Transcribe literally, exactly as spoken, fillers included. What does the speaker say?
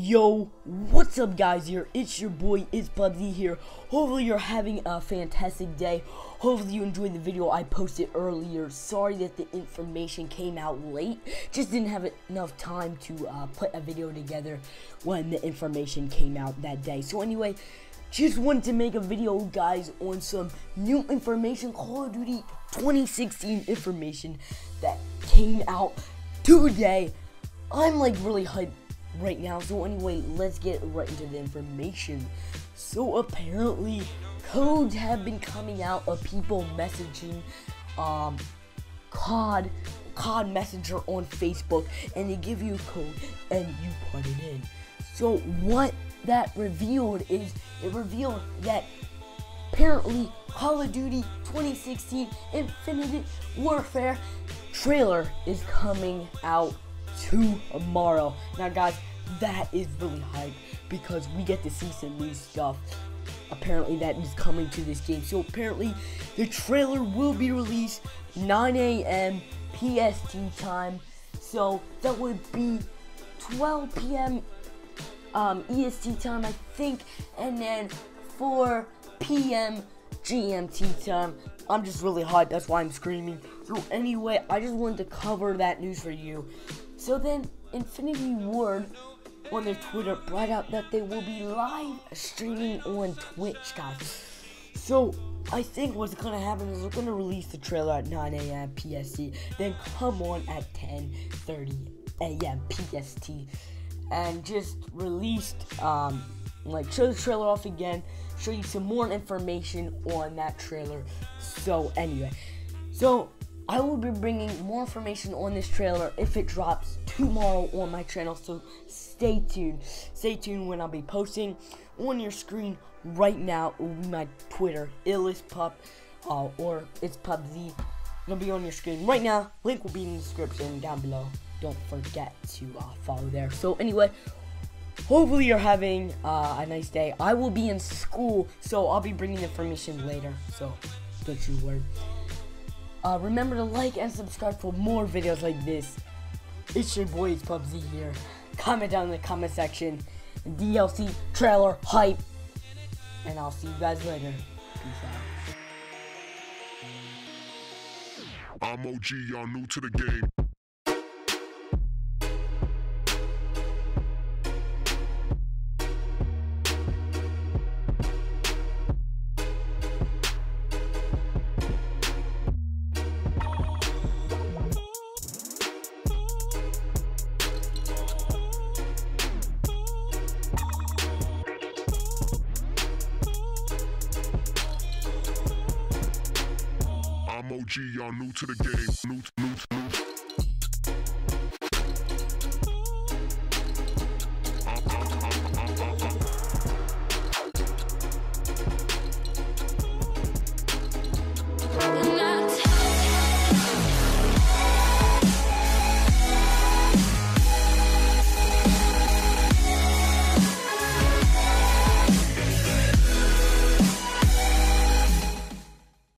Yo, what's up guys here? It's your boy, it's Bubsy here. Hopefully you're having a fantastic day. Hopefully you enjoyed the video I posted earlier. Sorry that the information came out late. Just didn't have enough time to uh, put a video together when the information came out that day. So anyway, just wanted to make a video guys on some new information, Call of Duty twenty sixteen information that came out today. I'm like really hyped right now, so anyway, let's get right into the information. So apparently codes have been coming out of people messaging um C O D C O D Messenger on Facebook, and they give you a code and you put it in. So what that revealed is it revealed that apparently Call of Duty twenty sixteen Infinite Warfare trailer is coming out tomorrow. Now guys, that is really hype because we get to see some new stuff apparently that is coming to this game. So apparently the trailer will be released nine A M P S T time, so that would be twelve P M um, E S T time I think, and then four P M G M T time. I'm just really hot, that's why I'm screaming. So anyway, I just wanted to cover that news for you. So then Infinity Ward on their Twitter brought out that they will be live streaming on Twitch, guys. So I think what's gonna happen is they're gonna release the trailer at nine A M P S T, then come on at ten thirty A M P S T, and just released um like show the trailer off again, show you some more information on that trailer. So anyway, so I will be bringing more information on this trailer if it drops tomorrow on my channel, so stay tuned. Stay tuned when I'll be posting. On your screen right now will be my Twitter, illestpup, uh, or it's Pubsy. It'll be on your screen right now. Link will be in the description down below. Don't forget to uh, follow there. So anyway, hopefully you're having uh, a nice day. I will be in school, so I'll be bringing information later, so don't you worry. Uh, remember to like and subscribe for more videos like this. It's your boy, it's Pubsy here. Comment down in the comment section. D L C trailer hype. And I'll see you guys later. Peace out. I'm O G, y'all new to the game. I'm O G, y'all new to the game. New, new, new.